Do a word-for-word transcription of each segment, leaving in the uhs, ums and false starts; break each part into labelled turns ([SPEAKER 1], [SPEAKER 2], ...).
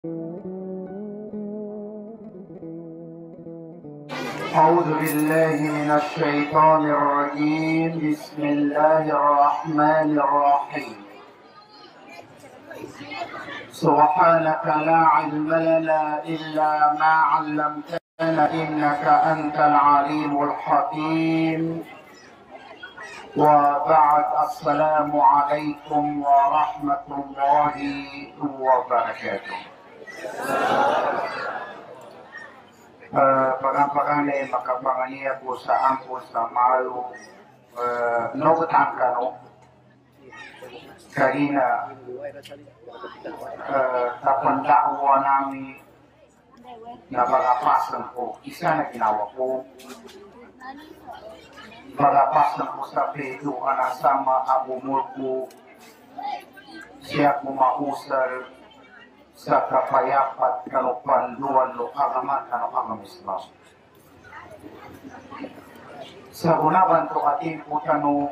[SPEAKER 1] أعوذ بالله من الشيطان الرجيم. بسم الله الرحمن الرحيم. سبحانك لا علم لنا إلا ما علمتنا إنك أنت العليم الحكيم. وبعد، السلام عليكم ورحمة الله وبركاته. Pagang-pagangay makapanganiya po sa ampo sa malu no tangkano karina tapandakwa namin na pagapasan po. Isa na ginawa po pagapasan po sa pedo anasama abumul po siya kumausal sa kapayapat kano panduan lo agamat kano agamisma. Sa unaban to ating po tano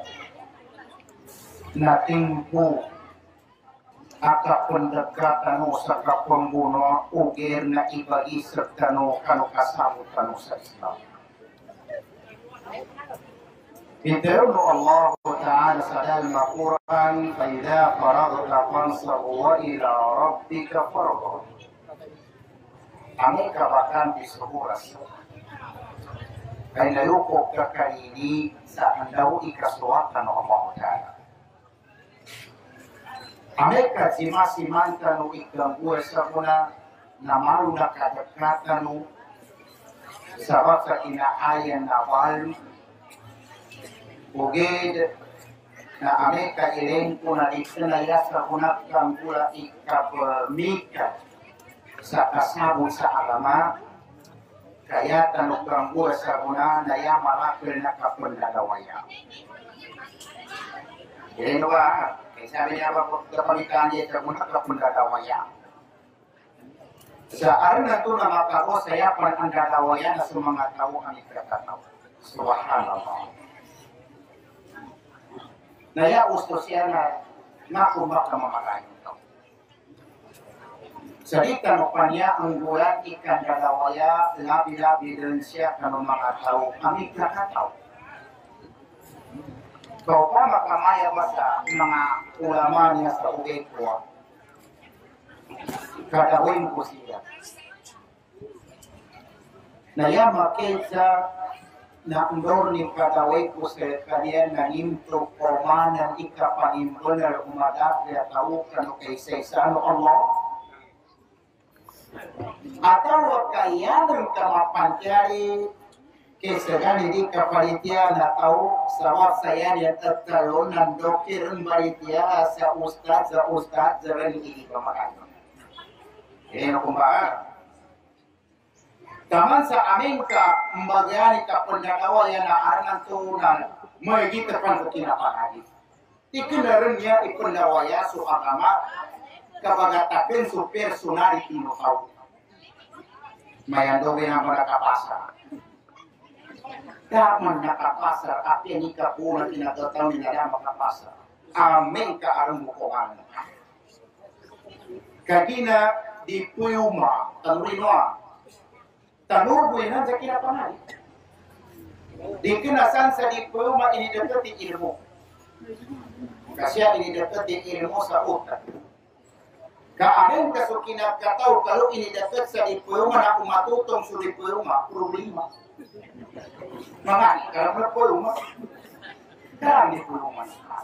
[SPEAKER 1] nating po akapundagat tano sa kapambuno ugir na iba-isip tano kano kasabot tano sa Islam. Ito Allah Ta'ala sa dalam Al-Quran, فَإِذَا فَرَغْتَ فَانْصَبْ وَإِلَى رَبِّكَ فَارْغَب. Ang kabakan di suhuras ay nalukog ka kaini sa andaw ikasuwatan ng Allah Ta'ala. Ang kasimasimantan ng ikangguwa sa kuna na malu na kadagkatan ng sabab sa inaayan na wal ugid na ame kailing ko na itinaya sa kunat kang kula ikapamika sa kasabot sa agama kaya tanong kang kula sa kuna na ya malakil na kapundadawaya. Ilin ba? Kaya sabi niya ba kapalitan niya sa kuna kapundadawaya. Sa araw na ito na makaro sa yapan ang dadawaya na sa mga tao ang ikatataw. Subhanallah. Naya usto siya na nakumbak na mamalayan ito. Salita mo pa niya ang gulat ikan dalawaya, labi-labi din siya ka ng mga tao, amig nakataw. Kau pa makamaya ba sa mga ulama niya sa ugay ko? Kadawin ko siya. Naya makita na undor ni kadaway ko sa kanya na nimto komanan ikapanimpon na umadak na tao kano kay sa ano Allah. Atawa kaya ng kamapantyari kaysa gani di kapalitya na tao sa wasayan at tatalo ng doktor ang balitya sa ustad sa ustad sa rin hindi ka makano. Kaya na kumbahan. Taman sa aming ka mbagyani ka pandagawa yan na arangan tuunan may kita pan ko kinapanagi. Ikinaran niya ipandawaya so agama kabagatakin so personality mo kao. Mayandogin ang nakapasa. Daman nakapasa api ni ka po na tinagataw ni nila makapasa. Aming ka arang mukuhan. Kagina di puyuma tanurinoa. Tanur buenan sa kinapanay. Di kinasan sa di puma ini dapat di ilmu. Kasi ini dapat di ilmu sa utak. Kaamin kasukinap kataw kalau ini dapat sa di puma na umatutong sa di puma problema. Mga kalau na puma dami puma.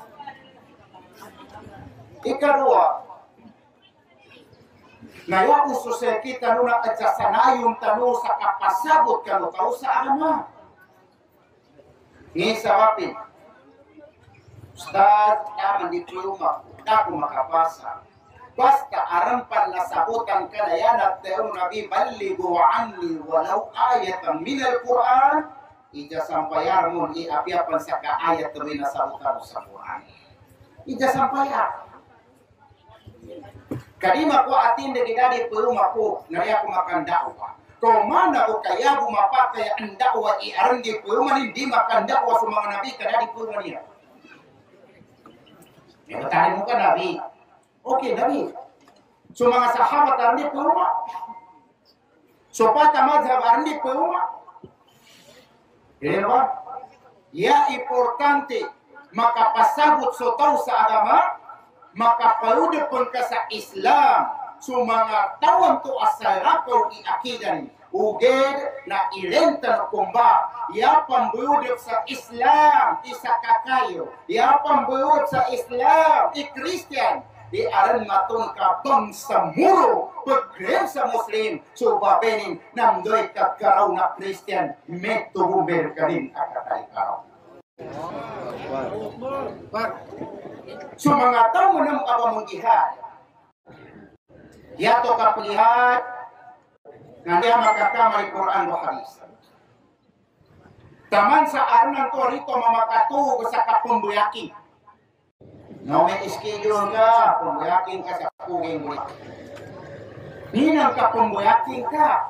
[SPEAKER 1] Ikarua Naya usus kita nuna ajasanayong tanu sa kapasabot kanu tau sa ama. Ni sabapin. Ustaz, naman di tulunga, ako makapasa. Basta arampan na sabutan ka na yan at tayo nabi baligo anni walau ayatan min al-Quran. Ija sampayar mo ni apiapan sa kaayat rin na sabutan sa Quran. Ija sampayar. Kalima ko atin na ginadi puluma ko na ya ko makan dakwa. Kung mana ko kaya bumapa kaya ang dakwa i-aran di puluma hindi makan dakwa sa mga nabi kanadi puluma niya. May matali mo ka nabi. Okay nabi. So mga sahabat arni puma. So pata madhab arni puma. Ini apa? Ya importante makapasabot so tao sa agama, makapaude pun ka sa Islam. So mga tawang to asarapaw iakidan. Uged na ilenta na kumba. Ya pambuyudip sa Islam, isa kakayo. Ya pambuyudip sa Islam, i Christian. Di aran matong ka bangsa muro pagkrem sa Muslim. So babenin namdoy kagkaraw na Christian. Meto bumer ka rin kakakay-karaw. So mga tao ng abamong ihad. Yato kapulihat nga niya makakamari Quran o Hadis. Taman sa arunan to rito mamakatugo sa kapumbuyaki. No, may schedule ka, pumbuyakin ka sa puging mo. Ninang kapumbuyakin ka.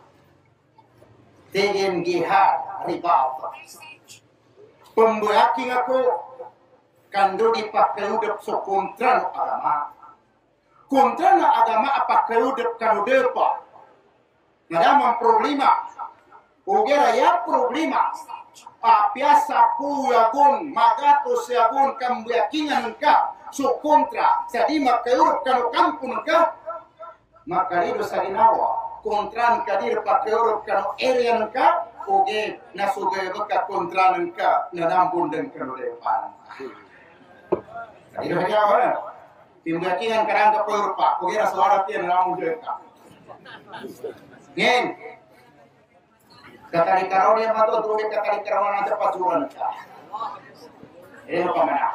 [SPEAKER 1] Tegen gihad, ribaw. Pumbuyakin ako, kando ipakayudap sa kontra ng agama. Kontra ng agama apakayudap kanude pa. Nadamang problema. Ugera ya problema. Apiasa puyagon magatos yagon kambuyakingan ka so kontra sa di makayurap kano kampun ka makarido sa ginawa kontra kadir pakayurap kano area ka uge nasugay ka kontra ka nadampun den kano depan. Karido kaya timbuyakingan karang ka payurap pa ugera suara tiyan nadampun den ka. Ngen Katari-karaw niya mato, tuloy katari-karaw na sa pasuran ka. Ini apa mana?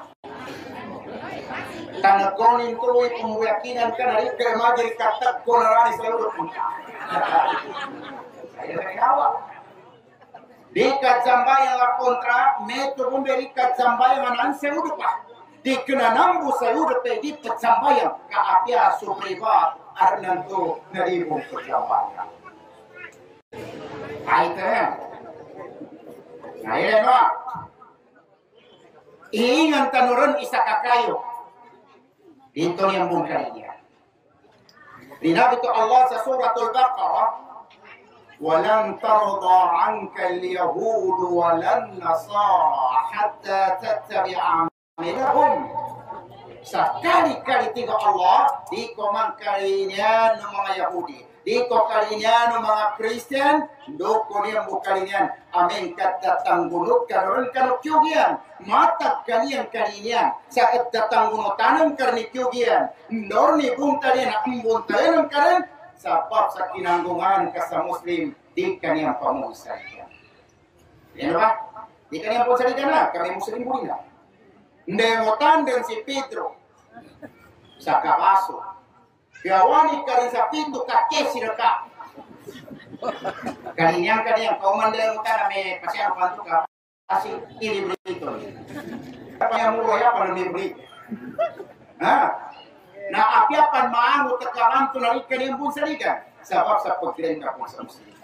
[SPEAKER 1] Tanah konin tuloy pumuyakinan ka na rin, kaya magiri katak ko na rani sa urot mo. Kaya na ginawa. Di katzambayan la kontra, meto bumberi katzambayan anan sa urot pa. Di kinanambu sa urot pa, di katzambayan, kaapya supriba, arnan to na di mong katzambayan. Ay, ito yan. Ngayon mo, iingan tanuran isa kakayo. Dito niyang bungkari niya. Dinabi to Allah sa suratul Baqarah, walang tarda anka al-yahudu walang nasara hatta tattabi'a milahum. Sa kali-kali tiga Allah, di ko man kalinya ng mga Yahudi. Di ko kalinya ng mga Christian, do ko niyang bukalinya. Amin katatang gunot karoon kanukyugyan. Matag kaliyan kalinya. Sa katatang gunotanang karnikyugyan. Ndor ni buntalin ang buntalin ang karin. Sa pap sa kinanggungan ka sa Muslim, di kaniyang pamusalikan. Yan ba? Di kaniyang pamusalikan na. Kami Muslim po na. Ndemotan din si Pedro sa kabaso. Gawani ka rin sa pinto ka kesir ka. Kaninyang kaniyang kaumandayan ka na may pasyang panto ka kasi ilibre ito. Kaya mo kaya pa libre. Ha? Naapyapan maangot at karanto na rin kaniyang bunsalikan. Sabab sa pagkirin ka po sa Muslim.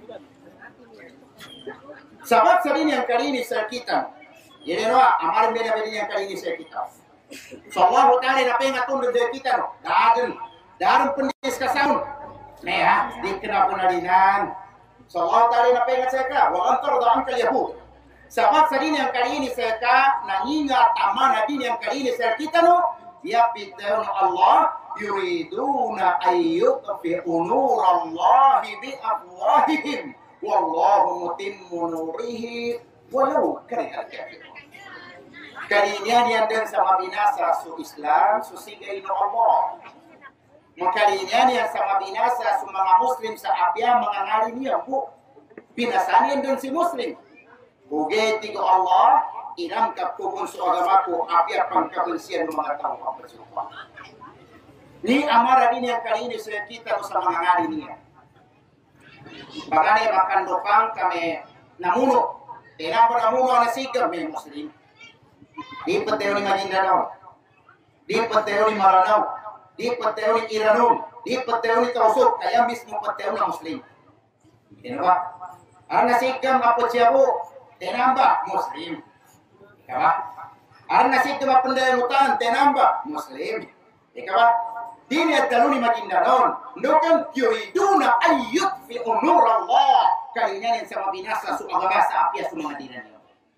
[SPEAKER 1] Sabab sa rin yung karini sa kita. Yan o, amarin beda beda yang kali ini saya kita. So Allah Ta'ala na pengatun dari kita no. Dadan, dadan pendis kasaun. Nih ya, dikena penadinan. So Allah Ta'ala na pengat saya ka. Wa antar da'an kal yahud. Sabab sa din yang kali ini saya ka, nangingat amanah din yang kali ini saya kita no. Ya pitahun Allah yuriduna ayyutfi'u nurallahi bi afwahihim. Wallahu mutimmu nurihi walau karihal kafirun. Kalinya yang dan sama binasa su Islam su sigay no Allah. Makalinya yang sama binasa su mga Muslim sa apya mangangali niya po. Binasan yan dun si Muslim. Bugay tigo Allah, ilang kapkubun su agama ko apya pangkabensian ng mga tao kapasupan. Ni amara din yang kali ini saya kita sa mangangali niya. Bagani makan dopang kami namuno. Tinang pa namuno na sigam may Muslim. Di pateo ni Maguindanao, di pateo ni Maranao, di pateo ni Iranon, di pateo ni Tausok, kaya mismo pateo na Muslim. Ano ba? Ang nasigam kapot siya po, tinamba, Muslim. Ika ba? Ang nasigam apundayan utan, tinamba, Muslim. Ika ba? dini taluni magindaron ndokan yuriduna ayyut fi umur Allah kalinya yang sama binasa su agabasa apia su mga dinan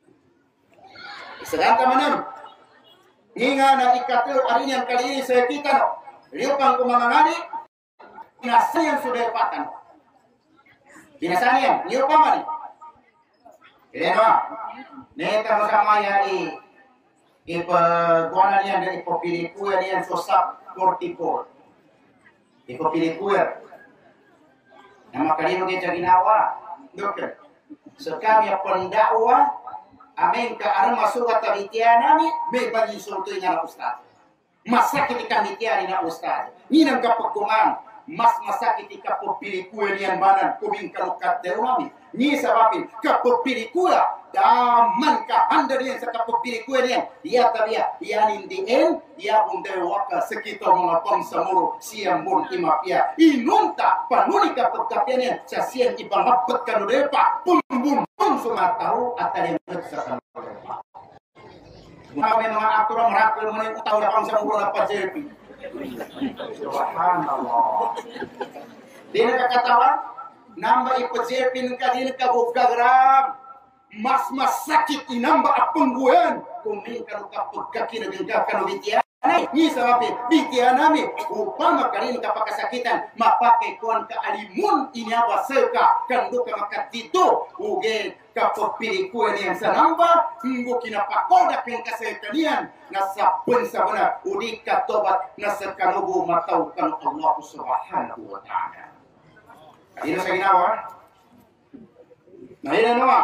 [SPEAKER 1] sedang kamanam ninga na ikatul ari yang kali ini saya kita no liupang kumangangani binasa yang sudah patan binasa yang liupang mani Kena, neta sama ya i ipa kuana niya dari popilikuya niya sosap forty-four. Ipa pilikuya. Nama kalino kita ginawa, dokter. Sekami pendakwa, amin ke arah masuk kata bitian nami, may bagi sultu nga ustaz. Masa ketika bitian na ustaz. Ninang kapagkuman, mas masakit kapopilikuya niyan banan kubing kalukat dari mami. Ni sababin kapopilikuya daman ka handa niyan sa kapopilikuya niyan. Dia tabia, dia nindiin, dia bunday waka sekito mga pangsamuro siyang bun imapia. Inunta panuni kapagkapya niyan sa siyang ibangapot kanudepa. Bumbum bum sumataw at talimot sa kanudepa. Mga may mga aktor ang rakol mo na yung utaw na pangsamuro na pa-jerpy. Subhanallah. Di nakakatawan, namba ipazirpin ka, di nakabugkagram. Mas masakit inamba at pungguyan. Kung may kapag kakinagang kanubitian, ni sa mapi, bitian namin, upang makarin kapakasakitan, mapakai kuan ka alimun inyaba seka, kando ka makatito, uge kapag pilikuan yang sa namba, hinggo kinapakoda kang kasekanian, nasa pensa benar, udik katobat, nasa kanubo mataw kan Allah subhanahu wa ta'ala. Dito sa ginawa, nahila nawa,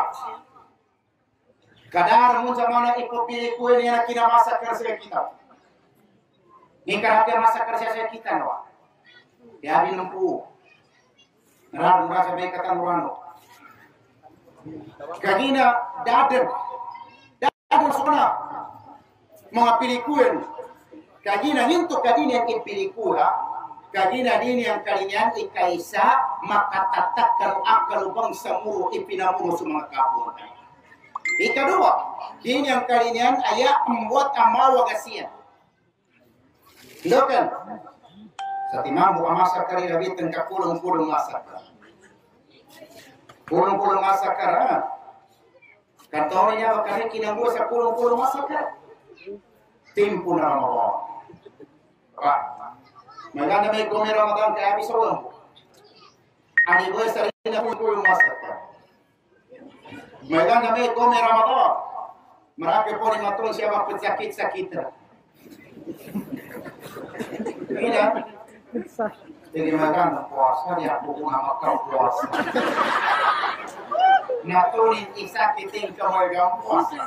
[SPEAKER 1] kadar mo sa mga ipopilikuan niya na kinamasakar sa kita. Ingkar hati masa kerja saya kita nawa. Ya bin lempu. Naran merasa baik kata murano. Kagina daden. Daden sona. Mga pilikuan. Kagina hinto kagina yang ipilikuha. Kagina din yang kalinyan ikaisa makatatak karo akal bangsa muro ipinamuno sa mga kapwa. Ikadua, din yang kalinyan aya membuat amawa gasian. Dokan, sa timambo ang masakar ilabitan ka pulong-pulong masakar. Pulong-pulong masakar, ha? Kantono niya bakari kinambo sa pulong-pulong masakar. Timpo na Ramadan. Wah, maganda may gome Ramadan kaya abis sa ulang. Ani boy sa rin na pulong-pulong masakar. Maganda may gome Ramadan. Marami po ni matulong siya mapagsakit-sakit na. Ina, jadi maganda puasa dia buku nama kau puasa. Naturin isa kiting kamagang puasa.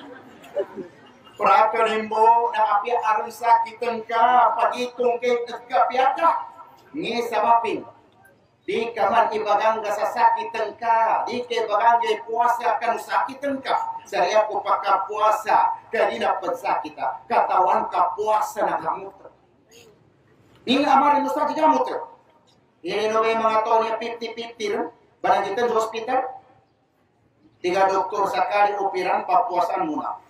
[SPEAKER 1] Prakalimbo na apya aron sa kiteng ka pagitong kay kapyaka. Ni sabapin. Di kaman ibagang sa sakitan ka, di kay bagang puasa kan sakitan ka. Saya ko pakapuasa kanina pagsakita, katawan ka puasa na gamot. Ini amarin mo sa gamot. Ini no may mga tao niya fifty fifty rin. Balangitan sa hospital. Tiga doktor sakali operan papuasan muna.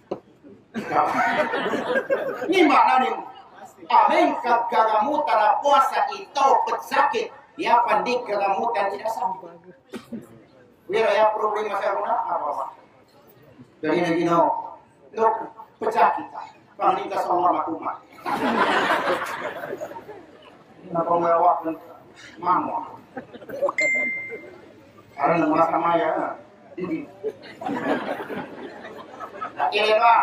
[SPEAKER 1] Ni mana nin? Amin kagamutan na puasa ito pagsakit. Ya pandik kagamutan tidak sakit. Wira ya problema sa una apa? Dari nagino, dok pecakit. Panglintas sa Allah makuma. Napamawak ng mamo. Parang nang masama ya. Hindi. Nakilin ba?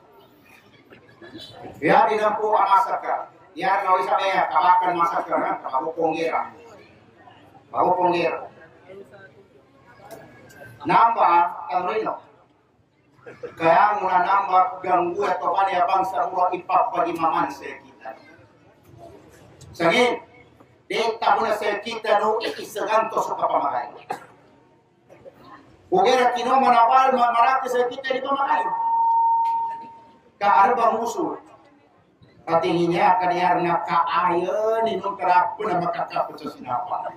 [SPEAKER 1] Ya, tidak po ang masakar. Ya, kalau isa kaya, kabakan masakar na, kabukong gira. Kabukong gira. Namba, kamrino. Kaya muna nambak ganggu atau kanya bangsa ulo ipapadimaman sa kita. Sangin, dita muna sa kita no ikisaganto sa kapamagay. Ugera kino manapal marati sa kita di pamagay. Kaarba musuh. Patinginya kaniar nga kaayon inong karapo na makakapot sa sinapa.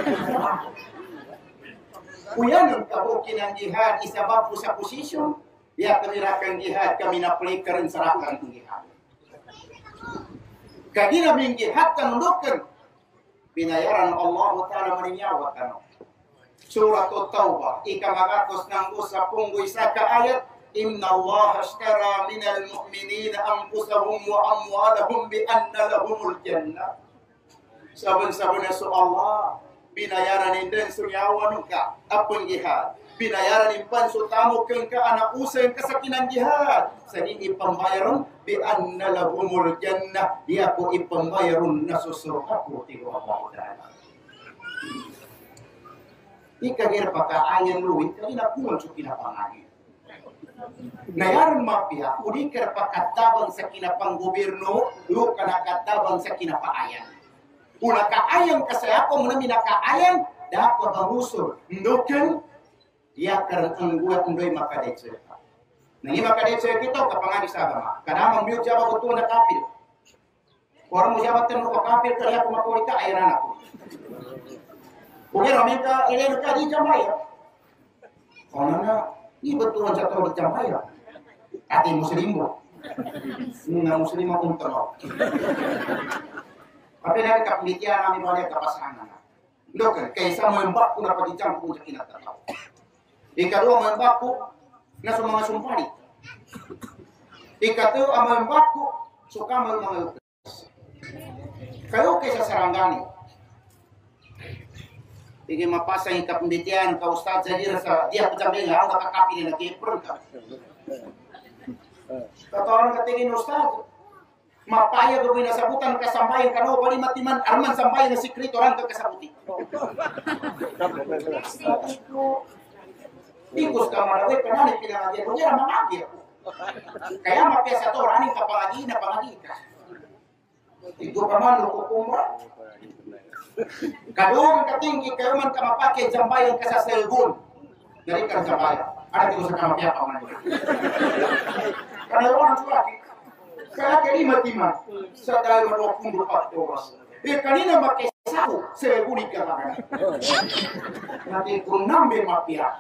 [SPEAKER 1] Kuya nung kabukin ang jihad isabab po sa posisyon. Ya kami rakang jihad kami na play karon sa rakang jihad. Kadina minggi hatta nundukan binayaran Allah Ta'ala meninyawakan. Surat At-Taubah ika magatos ng usa punggoy sa kaayat inna Allah ashtara minal mu'minina anfusahum wa amwalahum bi anna lahumul jannah. Saban-saban na so Allah binayaran din sunyawan ka apong jihad. Binayaran din pan so tamo kang ka anak usay kasakinan jihad. Sa di ipambayaron bi anna lahumul jannah. Dia ko ipambayaron na susurga ko tigo Allah Ta'ala. Ikagir pakaayan luwit kali na kuwan sa kinapangangin. Nayaran mapia, udikir pakatabang sa kinapang gobyerno, lu kanakatabang sa kinapaayan. Una kaayang kasaya ko muna minakaayan, dapat mangusur. Ndukin, dia karang guwat ndoy makadetse. Nangi makadetse kita kapangani sa agama. Kadamang miyog jaba ko na kapil. Orang mo jaba tanu ko kapil kaya ko makulita ayaran ako. Oke, rameka ini luka di Jamaya. Karena ini betul jatuh di Jamaya. Ati muslim bu, nggak muslim mau untung. Tapi dari kapitian kami boleh ke pasangan. Loh, kaisa membak pun dapat dicampur kita tahu. Ika dua membakku, nggak semua sumpari. Ika tu membakku suka membakku. Kalau kaisa seranggani. Bigi mapasang ka pembitian ka ustad sa dira sa dia pecambil nga ang kakapili na kipron ka. Katawaran ka tingin ustad. Mapaya gawin na sabutan kasambayan ka no bali matiman arman sambayan na sikreto orang ka kasabuti. Tingkus ka manawi kanani pinangagyan mo niya mangagyan. Kaya mapia sa to raning kapangagi na pangagi ka. Ito ka man lukukumra. Kadung katinggi kayo man kamapake jambayan ka sa cellphone. Dari ka jambayan. Ada tigo sa kamapya pa man. Karena orang lagi. Kaya kaya matiman. Sa dahil mo kung lupa oras. Eh kanina makisaho cellphone ka lang. Nanti kung nambe mapya.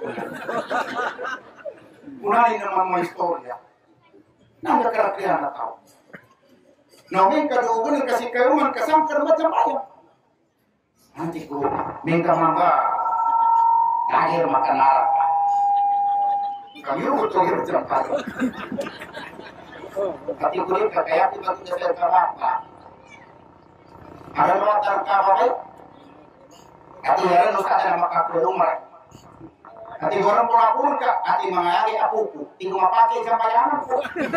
[SPEAKER 1] Kunani naman mga istorya. Nang nakarakihan na tao. Namin kadugan kasi kayo man kasangkar majambayan. Nanti ko, minta mangga, kahir makan naraka. Kami utuh hirjam kali. Hati ko rin, kaya ko ba ito sa karaka? Ada mga tarkabay? Hati yaran, usta na makakulumar. Hati orang pulapun ka, hati mga yari apuku, tinggal mapake sa bayanan ko.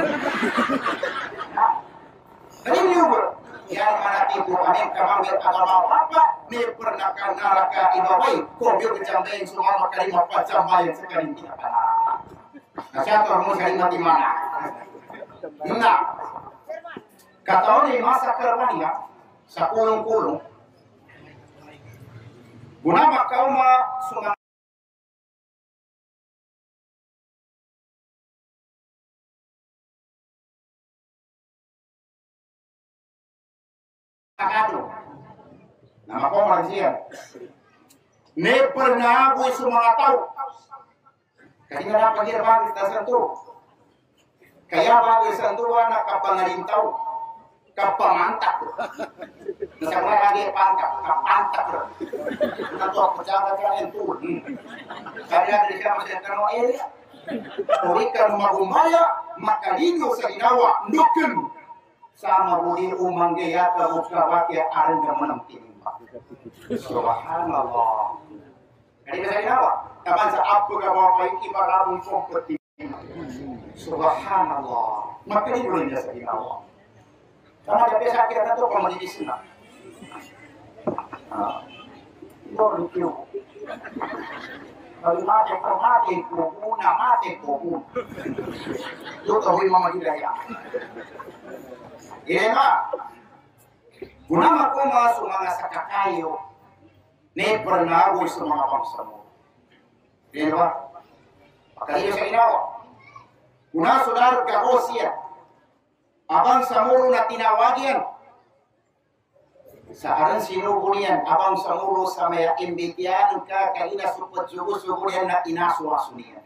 [SPEAKER 1] Jadi niyo yang mana ibu amin kamangit agama apa ni pernah kan naraka ibawai ko biyo kecambayan semua makari apa cambayan sekali tidak pernah. Nah saya tahu mau cari mati mana. Nah kata orang masa kerwania sa kulung-kulung guna makau ma sungai Akado. Nama ko marisiyan. Ne pernah ko sa mga tao. Kaya nga na pagirabang sa santo. Kaya bago sa santo na kapangalintaw. Kapamantak. Nasa mga lagi pantak. Kapantak. Nato ako jaga ka ng tool. Kaya nga siya masentro ng area. Kung ikaw magumaya, makalino sa ginawa. Nukin. Sama budi umang gaya kabukawat ya arin gaman ang tinimba. Subhanallah. Kaya bisa ginawa. Kapan sa apo ka ba may ibarabong kompeti. Subhanallah. Makalino rin niya sa ginawa. Karena dia sakit na ito pamadidisin na. Ito review. Kalau mati ko mati ko una mati ko una. Ito huy mga gilaya. Ina, kunama ko mga sa mga sakakayo, ne pernah sa mga bangsa mo. Ina, pagkaliyo sa ginawa. Kuna sudar ka Russia, abang sa muro na tinawagyan. Sa aran sinugunian, abang sa muro sa may imbitian ka, kaina supot sugo-sugunian na inaswa-sunian.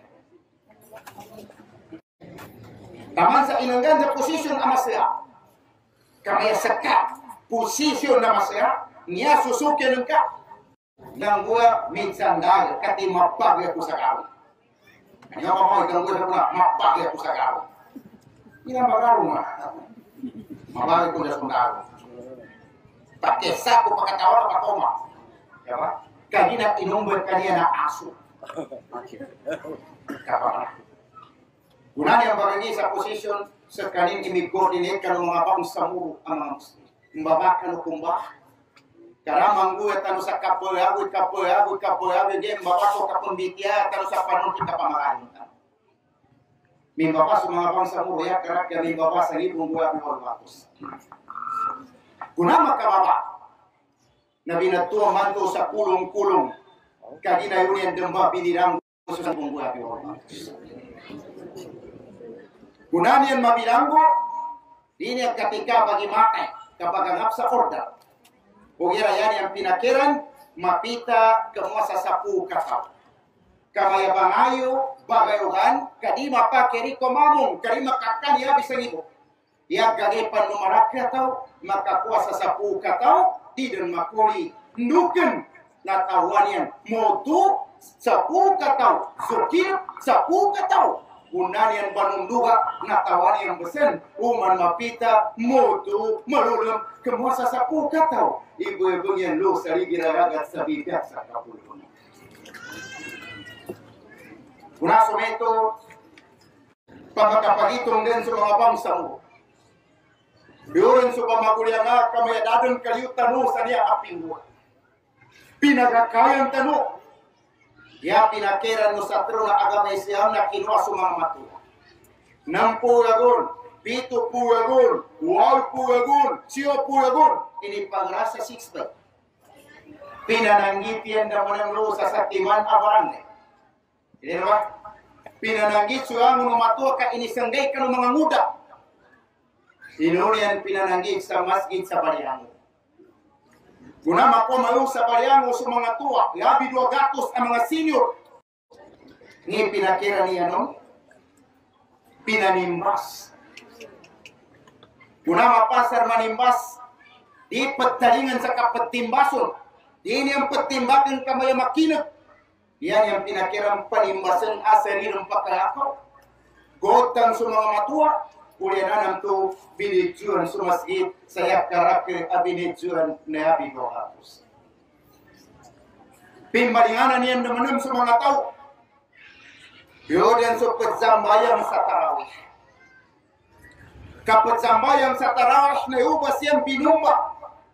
[SPEAKER 1] Taman sa inanggan sa posisyon amasya. Kaya sekat posisyon na masaya, niya susukin ng ka. Nang gua minsan dahil kati mapagay ko sa karo. Niya pa mo itang gua na mapagay ko sa karo. Hindi na magaro nga. Mapagay ko na sa karo. Pakesa ko pagkatawa na patoma. Diba? Kagina inumbay kaniya na aso. Kapag Gunan yang barangay sa posisyon sa kanin imi-coordinate ka ng mga bangsamuro ang mga Muslim. Mbabakan o kumbah. Karamang gue tanu sa kapoyagoy, kapoyagoy, kapoyagoy, game mbabaso kapambitya, tanu sa panon kita pamakan. Mimbabas mga bangsamuro ya, karak ya mimbabas sa libong gue ang hormatos. Gunan makababa na binatuwa manto sa kulong-kulong kagina yun yung demba binirang gusto sa buong gue ang hormatos. Gunan yan mabilanggo, ini ketika bagi makai, kapag angap sa order. Ugira yan yang pinakiran, mapita kemuasa sapu kasau. Kamaya bangayo, bagayuhan, kadima pakeri komamong, kadima kakan ya bisa ibu. Ya gagepan numarakya tau, maka kuasa sapu katau, tidak makuli. Nuken, natawan yan, motu, sapu katau, sukir, sapu katau. Unan yang banunduga natawan yang besen uman mapita motu malulum kemuasa sapu katau ibu-ibu yang lu sari giragat sabibyak sa kapulun. Unaso meto pagkapagitong din sa mga bangsa mo. Biurin sa pamaguliang nga kamay dadon kayo tanu sa niya aping buwan. Pinagakayan tanu. Ya pinakiran no sa tro na agama Islam na kinuha sa mga matuwa. Nang pugagon, pito pugagon, wal pugagon, siyo pugagon, ini pangrasa six by. Pinananggit yan na manang lo sa saktiman abarangay. Ini ba? Pinananggit suya mo matuwa ka inisanggay ka ng mga muda. Inurian pinananggit sa masjid sa Baliango. Guna mako malu sa Baliango sa mga tuwa, labi dua gatos ang mga senior. Ni pinakira niya no? Pinanimbas. Guna mapasar manimbas, di petalingan sa kapetimbason. Di ini ang petimbakan kamaya makinag. Yan yang pinakirang panimbasan asari ng pagkalakaw. Gotang sa mga matuwa, ulianan to binidjuan sa masjid saya karakter abinidjuan na abigo hapos. Pimbalinganan niyan naman sa mga tao. Yun sa pagsambayang sa tarawih. Kapagsambayang sa tarawih na ubas yan binumba.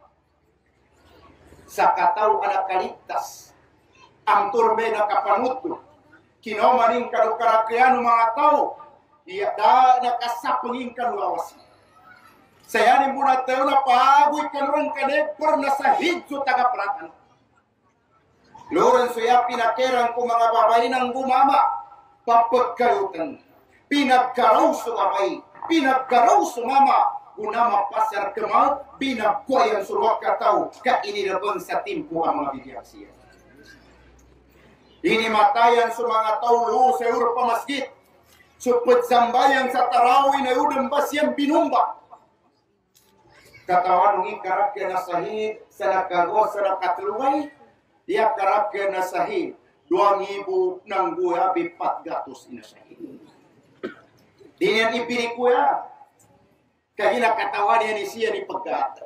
[SPEAKER 1] Sa kataw anak kaligtas. Ang turbe na kapanguto. Kinomaning kalukarakyan ng mga tao. Iya da nakasapungin kaluawas. Saya ni muna tayo na paagoy kanuran kanepor na sahid so tagapratan. Loren suya pinakerang ko mga babae ng gumama. Papagkalutan. Pinagkaraw sa babae. Pinagkaraw sa mama. Unama pasar kemal. Binagkoyan suruak kataw. Kainilabang sa timpo ang mga bigyan siya. Ini matayan sa mga taulo sa Europa masjid. Supet sambayang sa tarawih na udang basyang binumba. Katawan ng karakter na sahid sa nakago sa nakatluway. Dia karakter na sahid. Dua ngibu ng guyabi pat gatos ina sahid. Dinian ipiri kuya. Kahina katawan niya ni siya ni pagkata.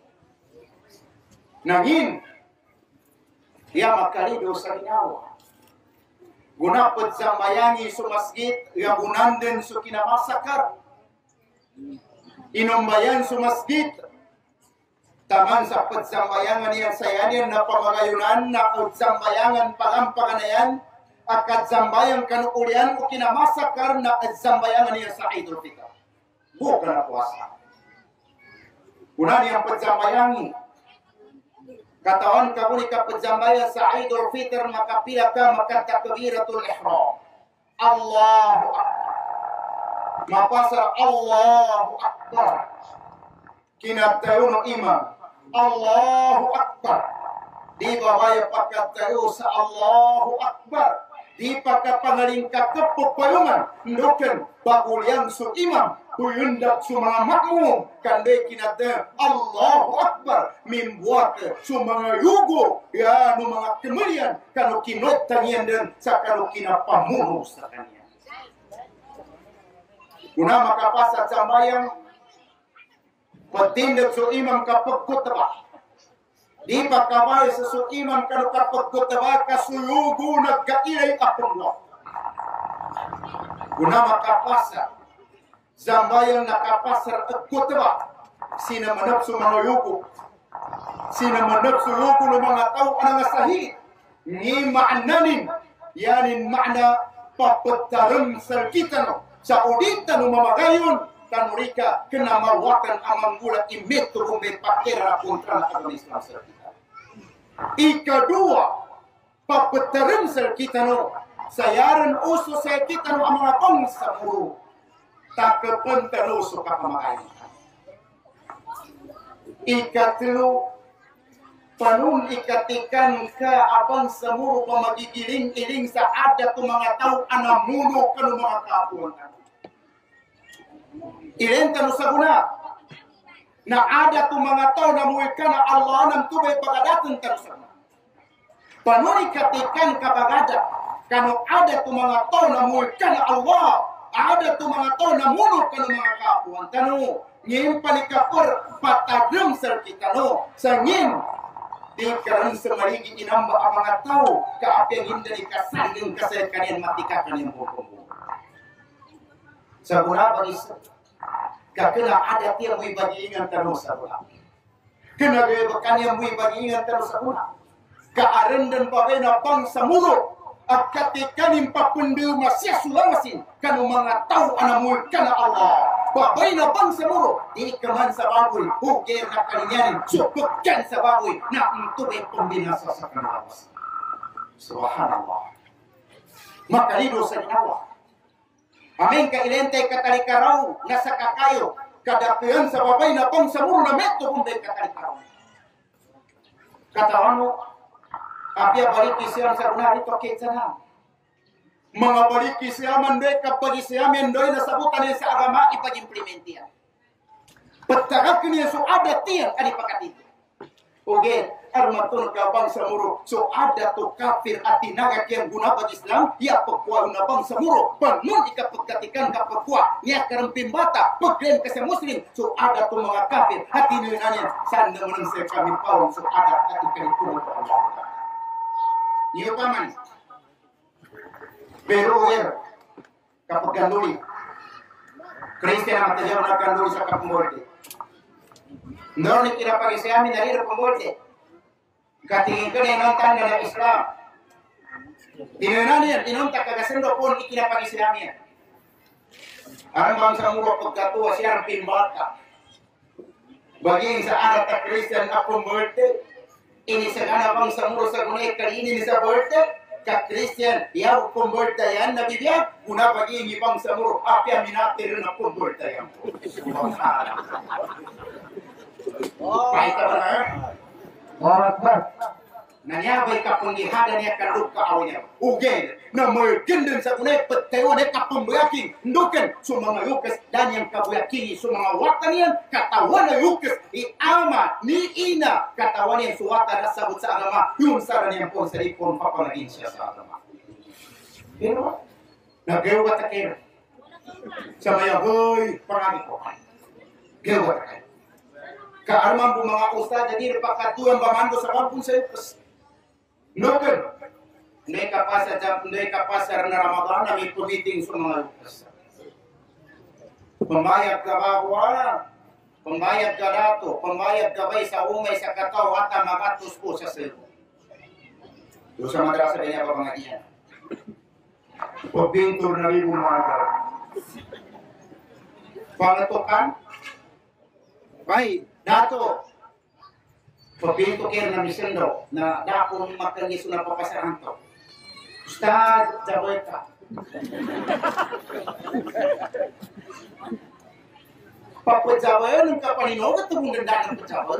[SPEAKER 1] Nangin. Dia makalido sa inawa. Gunapod sa mayangi sa masjid, gabunan din sa kinamasakar. Inumbayan sa masjid, taman sa pagsambayangan niya sa yanin na pamagayunan na pagsambayangan palampagan na yan, at katsambayang kanukulian o kinamasakar na katsambayangan niya sa Idul Fitr. Buka na puasa. Kunan niyang pagsambayangi. Katawan kabuli ka pagsambayan sa Idul Fitr makapila ka makatakbiratul ihram. Allahu Akbar. Mapasar Allahu Akbar. Kinatayo ng imam. Allahu Akbar. Di ba kaya pagkatayo sa Allahu Akbar? Di pagkapangaling kakapupayungan. Nukan bagulian sa imam. Puyendak sumanga makmum kande kinata Allahu Akbar membuat sumanga yugo ya nu mga kemulian kanu kinot tangian dan sakanu kina pamuru sakania. Guna makapasa sambayang patindak su imam kapag kutaba. Di pagkabay sa su imam kanu kapag kutaba kasuyugo nagkailay apungwa. Guna makapasa zambayang nakapasar at kutaba sina manap su manuyugo sina manap su yugo ng mga tao ang sahih ni ma'nanin yanin ma'na papataram sarkitano sa uditan ng mamagayon tanurika kenamawakan amang gula imeto kung may pakira kontra na agama Islam sarkita. Ikadua papataram sarkitano sayaran uso sa kitano ang mga pangsamuro takapun terus suka pemakai. Ikatlu panun ikatikan ke abang semuru pemagigiling-iling sa ada tu mga tao anamuno kanu mga kapuan. Ilen kanu saguna na ada tu mga tao na muikana Allah nam tubay pagadaton kanu saguna. Panun ikatikan kabagada kanu ada tu mga tao na muikana Allah ada tu mga tao na muno kanu mga kapuan kanu ngin palikapur patadrum sir kita no sangin di karan semarigi inamba ang mga tao kaapi ang hindi kasangin kasi kanian matika kanian bumbong sa guna bagis kakena ada tiang muy bagiingan kanu sa guna kena gaya kanian muy bagiingan kanu sa guna kaaren dan pabena bang samuro at ketika nimpa pendu masih sulamasin kanu mga tao anamul kana Allah babay na bang semuro di kaman sa baboy hugir na kalinyanin supukkan sa baboy na intubay pembinasa sa kanawas. Subhanallah makalido sa ginawa amin kailente katalikaraw nasa kakayo kadakihan sa babay na bang semuro na meto kumbay katalikaraw katawan mo apia baliki siam sa unari toke sana. Mga baliki siam andoy kapag siam andoy na sabutan sa agama ipag-implementian. Patagak niya so ada tiyan ani pakatito. Oge armatun ka bang samuro so ada to kafir at tinaga kiyang guna pag Islam ya pagkuha na bang samuro panon ikapagkatikan kapagkuha niya karamping bata pagklaim ka sa Muslim so ada to mga kafir at tinunanin saan naman sa kami pawang so ada at ikalikunan pa Allah. Niyo paman. Pero er kapag ganduli. Kristiyan ang matajaw na ganduli sa kapumbolte. Noon ni kinapag sa amin na rin pumbolte. Katingin ko na inuntan na ng Islam. Tinunan yan, inunta kagasendo po ikinapag sa amin. Ang bang sa muro pagkatuwa siya ang pimbata. Baging sa arat na Kristiyan na pumbolte. Ini segala bang samuro sa gunay kalini ni sa borte ka Christian yaw kumborta yan nabibiyag una pagi ni bang samuro apya minatir na kumborta yan oh baik ka ba Akbar nanyabay ka pangihada niya kaluk ka awnya ugel na mergenden sa gunay pagtayo na kapambayaking nduken so mga yukas dan yang kabuyakini so mga watanian katawan na yukas iama ni ina katawan yang suwata na sabot sa agama yung sara niyang pong saripon papalagin siya sa agama pero nagawa takir sa maya hoy pangami ko gawa takir kaarman po mga ustad jadi repakatuan bamando sa kampung sa yukas Nuken, ndai kapasa jam ndai kapasar na Ramadan na may pumiting sa mga lupas. Pambayad ka ba wala? Pambayad ka dato, pambayad ka ba sa umay sa kataw at magatos po sa selo. Doon sa madrasa niya pa mga iyan. Pabintor na rin mga pangatukan? Bay, dato. Pabinto kaya na misendo na dapong magkangiso na papasaran to. Ustad, jaboy ka. Papajaboy, nung kapaninogat ito mong ganda ng pajaboy.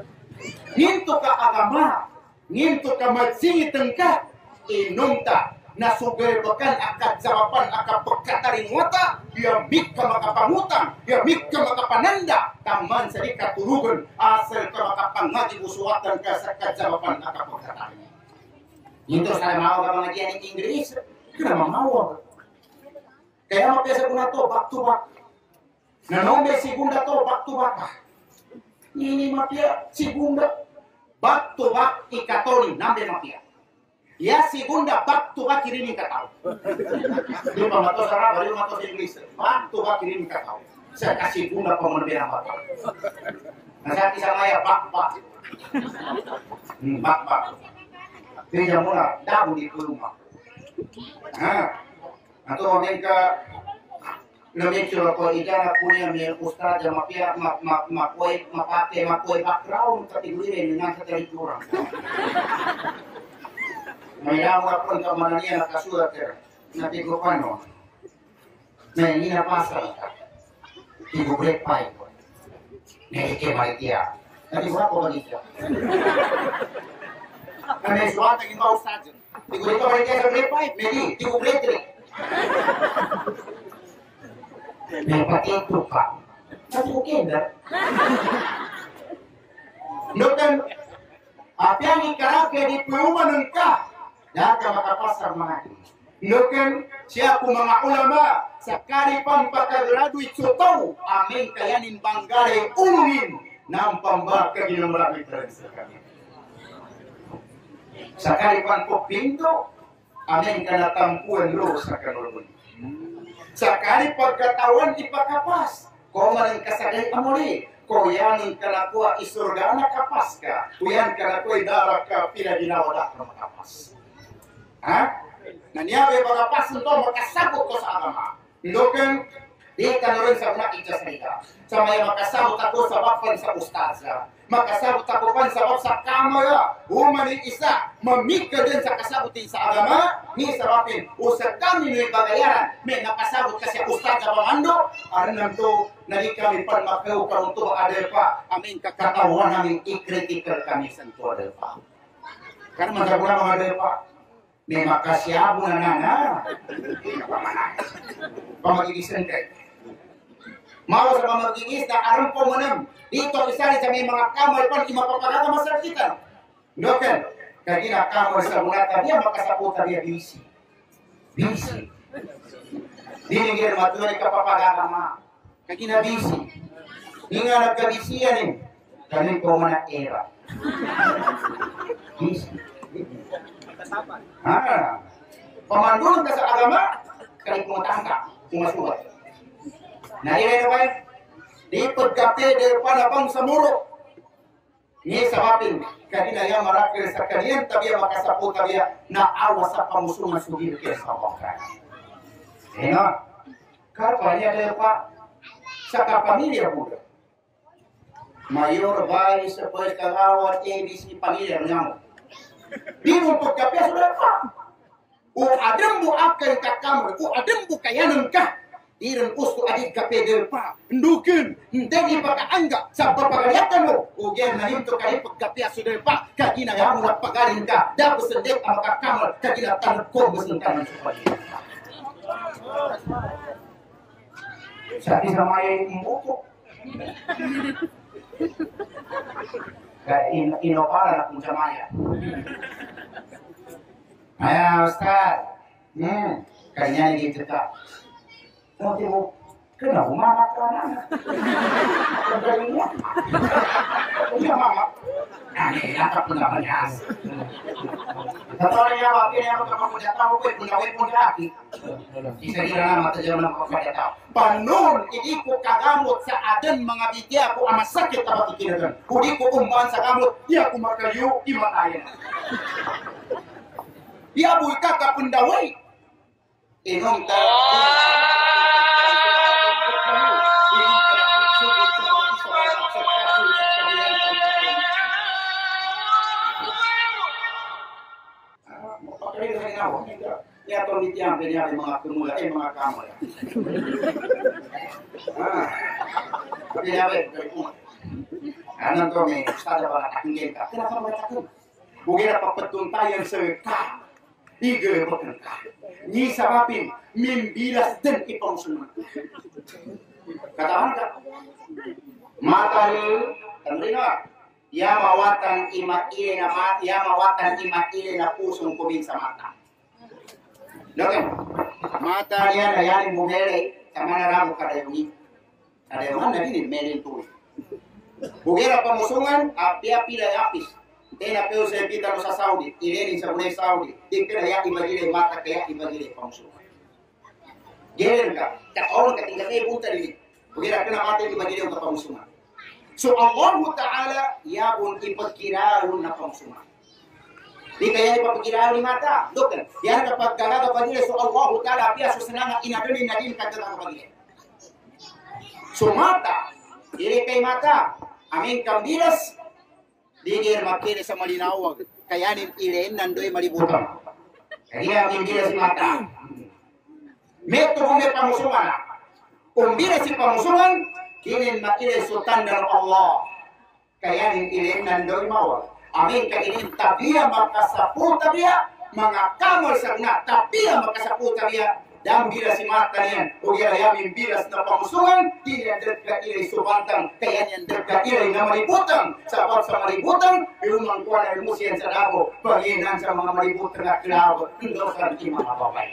[SPEAKER 1] Nginto ka agama, nginto ka magsingitang ka, inumta, nasugay bakan akat jawaban akat pagkataring wata, dia mik ka makapangutang, dia mik ka makapananda, taman sa di katulugan, asal ka makapangadi usuwatan ka sa kajawaban akat pagkataring. Ito sa mau ka mga diyan ng Inggris, kaya mamawa. Kaya mapesa ko na to, back to back. Nanombe segunda to, back to back. Ini mapia segunda, back to back ikatoni, nambe mapia. Ya segunda back to back kirini katao. Di pa mato sarap, bari mato sa English. Back to back kirini katao. Sa segunda pa mo na mata. Nasa isa maya back back. Hmm, back back. Kaya muna daw di rumah. Ah. Atau mereka lebih curang kalau ijazah punya milik ustaz yang mapia mak mak makoi mapake makoi background kategori dengan seteri curang. Maya orang pun tak mana ni nak kasut ter, nanti kau pano. Nah ini apa pasal? Ibu break pai. Nih ke Malaysia. Nanti berapa lagi dia? Karena suatu yang kau ustaz. Ibu itu Malaysia break pai, medi ibu break tri. Dapat itu pak, tapi mungkin dah. Nukan apa yang ikarake di perumahan engkau, dah maka pasar mahal. Nukan siapa mga ulama sekali pampakagradu itu tahu, amin kayanin banggare ulungin nampamba kaginamrami sekali. Sekali pampok pintu. Amin kana tampuan lo sa kanulun. Sakali pagkatawan ipakapas, ko man kasagay amori, ko yan kalakuha isurga na kapas ka, kuyan kalakuha darak ka pinaginawadak na makapas. Ha? Nanyabe makapas nito, makasabot ko sa agama. Lokan, di ka na rin sa una ijasayda. Sa may makasabot ako sa bapan sa ustaza. Makasabot ako pan sa sa kamera, umaning isa, mamika din sa kasabutin sa agama, ni sa bapin, usap kami ni bagayaran, may nakasabot kasi ustad sa pamando, aran lang to, nali kami pan makaw karon to ada pa, aming kakatawan namin i-critical kami sa to ada pa. Karena masabuna mga ada pa, may makasyabo na nana, pamanay, pamagigisan kayo. Mau sa pamagigis na aram po manam. Dito isa sa may mga kamay pan imapapagata masarap kita. Doken, kaya na kamay sa mulata dia makasaputa dia bisi. Bisi. Dinigir matuloy ka papagata ma. Kaya na bisi. Hinga nagkabisiyan eh. Kami ko mana era. Bisi. Ah. Pemandulun ka sa agama, kaya pumatangka, sumasulat. Narinig ba? Di pagkape depan abang samuro. Ni sabapin kanina yang marakir sa kaniyan tabiya makasapo tabiya na awas sa pamusungan sugil kaya sa bangka. Eno, karpanya depa sa kapamilya buda. Mayor bayi sa pues kagawat A B C pamilya nyamo. Di mo pagkape sudah pa. O adem mo akan kakamar, o adem mo kayanan ka. Iran usto adik kapedel pa ndukin ndegi pakaanga sa papagaliatan mo ugen na himto kay pagkapya sudel pa kagina yang mo pagaling ka dapat sendek ang makakamar kagina tanong ko besentan sa pagin sa isa may imuko kaya in inopara na kung samaya ay Ustaz hmm kanya gitu ka. Nanti mau kena mama kerana kerjanya, punya mama. Ani nak punya banyak. Kalau yang apa yang aku kamu tidak tahu, aku punya web punya hati. Bisa kira nama terjemah aku tidak tahu. Panun ini ku kagamut saadan mengabiti aku amat sakit apa pikiran. Kudi ku umpan sagamut, dia ku makayu imatayan. Dia buka kapundawai. Inong ta. Ya penelitian dari mga kumula eh mga kamera. Ah. Tapi ya be, anan to may sada ba takingin ka. Kenapa ba takot? Bugina papatuntayan sa ka. Ige berkah. Ni sababin mimbilas dan ipang sunat. Katakan tak? Mata ni, tanrina. Ya mawatan imat ile na mat, ya mawatan imat ile na pusong kubin sa mata. Loken, mata niya na yan mugere, sama na ramo kadayungi. Kadayungan na din, meron tuloy. Bugera pamusungan, api-api na apis. Tena peu sa kita sa Saudi, ilenin sa bunay Saudi. Di ka na ya ibagile mata kaya ibagile pamusungan. Geren ka, kataon ka tinggal kayo punta rin. Bugera ka na mata ibagile ang pamusungan. So Allah Ta'ala yabun ipagkiraon na pamusungan. Di kaya ipagkiraon ni mata. Doon, yan kapag kalaga pagile, so Allah Ta'ala piya susunang inabilin na din kagalaga pagile. So mata, dili kay mata, aming kambilas, digir makini sa malinawag, kayanin ilen nandoy malibutan. Kaya aming bilas si mata. Meto kung may pamusungan na. Kung bilas si pamusungan, kinin makini sultan ng Allah. Kayanin ilen nandoy mawag. Aming kainin tabiya makasapu tabiya, mga kamol sa na tabiya makasapu tabiya, dan bila si mata niyan, o yayamin bilas na pamusungan, hindi yan derga ilay subantang, kaya yan derga ilay na malibutan. Sabab sa malibutan, ilumang kuha na ilmusiyan sa labo, pagyinan sa mga malibutan na klabo, hindi sa di mga babay.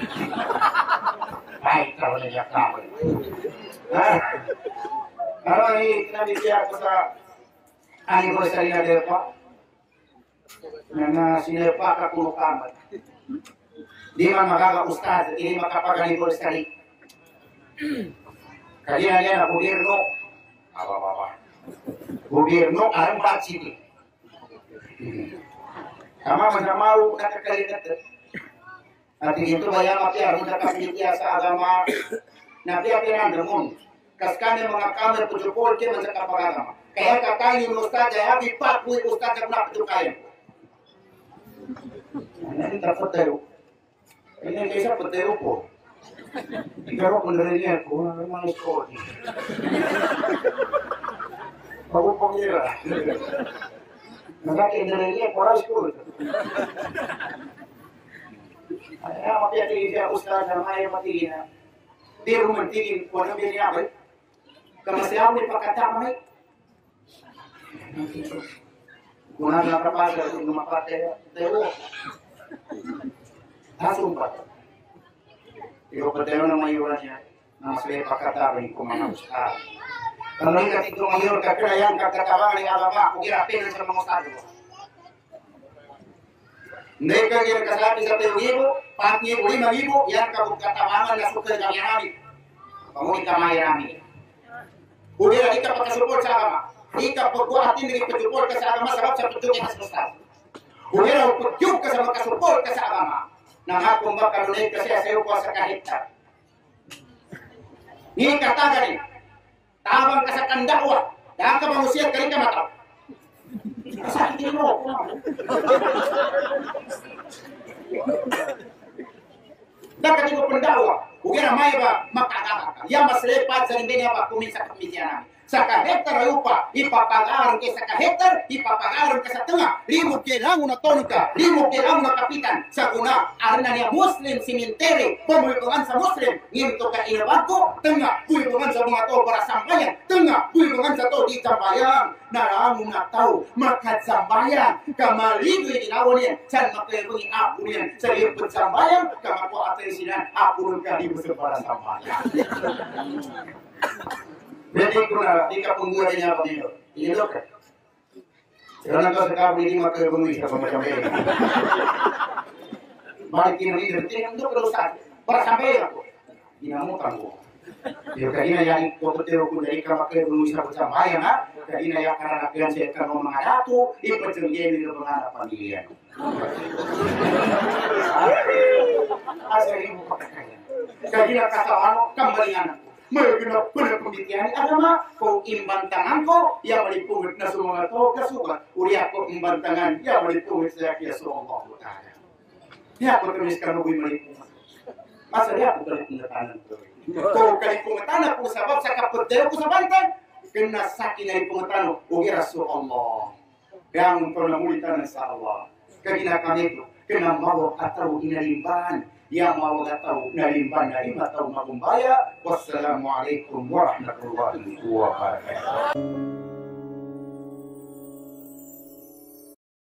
[SPEAKER 1] Ay, ikaw na niya klabo. Ha? Ano ay kinabigyan ko sa anniversary na derpa? Na sinerpa ka kumukamat. Di man makaka-ustad, hindi makapag-anniversary. Kaya yan na gobyerno, apa-apa. Gobyerno, Arambag City. Kama masamaw nakakalikat. At ito ba yan mapiyar, kung nakapilitiya sa agama, napiyar-piyaran damon. Kas kami mga kamer pujupol, kaya man sa kapag-agama. Kaya kakain yung ustad, ay habi pat po yung ustad na napitukayan. Ano yung dapat tayo? Ini kaysa patero po. Igaro ko na rin yan po. Ano mga score? Pagpupangira. Nagkakin na rin yan. Para score. Ay, mapiyatigin siya ustad na may matigin na. Di rumantigin kung ano biniyabay. Kamasiyaw ni pagkatamay. Kung ano nakapagal, kung mapatay, tayo. Hasumpat. Ikaw patero ng mayuran niya, nang sila pagkatarin kung mga ustad. Kalau ingat itu mayur kakirayang kakatabangan ng agama, kung irapin sa mga ustad. Hindi ka ginakasabi sa tayo ibo, patni uli magibo, yan kakatabangan na sukal ng yarami. Pamuli ka mayarami. Kung di ka pagkasuport sa agama, di ka pagbuhatin ng ipagsuport ka sa agama, sabab sa pagtukin sa ustad. Kung ikaw pagtiyog ka sa magkasuport ka sa agama, nangakong makalunay kasi sa iyo po sa kahitap. Ni kataga rin, tabang ka sa kandakwa, dahil ka mamusiyat ka rin ka mataw. Kasakitin mo. Dapat ito pendawa, huwag na may ba makakaka. Yan mas lepat sa rimbe niya pa kuminsa kamidya namin. Sa kahetar ay upa, ipapag-aaral ka sa kahetar, ipapag-aaral ka sa tanga. Limog kailangan na tono ka, limog kailangan na kapitan. Sa kuna, arna niya Muslim, simenteri, pumulpungan sa Muslim. Ngimto ka inabag ko, tanga, pulpungan sa mga to para sambayan. Tanga, pulpungan sa to di sambayan. Narang na tao, makat sambayan. Kamaligoy ginawa niyan, saan makayagong apo niyan. Sa lipot sambayan, kamapo atay sinan, apo ng kalibo sa para sambayan. Jadi kuna di kapung gua niya pa dito. Ilo ka. Pero nang sa kapo di makabungi sa pamacamay. Balik kini dito tingnan do kalau sa para sampai ako. Ginamutan ko. Yo kanina yang kokotero ko dari ka makabungi sa pamacamay ha. Kanina yang karena nakian sa kano mga dato, ipatungge ni mga pamilya. Asa imo pakakaya. Kanina kasawano kambalian ako. May ginapuna pembitian agama, kung imbantangan ko, yang malipungit na sumanga to, kasukat, uri ako imbantangan, yang malipungit sa kaya sa Allah Ta'ala. Di ako tulis ka mabuhay malipungit. Masa di ako kalipungatan to. Kung kalipungatan ako sabab sa kapatid ko sa bantay, kena sakin na lipungatan, uri Rasul Allah. Yang pernamulitan sa Allah. kagina kami ko kena mau atau inalimban yang mau atau nalimban nalim atau magumbaya. Wassalamualaikum warahmatullahi wabarakatuh.